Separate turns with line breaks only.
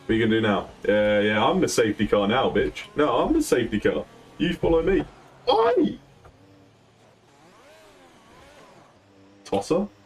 What are you gonna do now? Yeah, I'm the safety car now, bitch. No, I'm the safety car. You follow me. Oi! Tosser?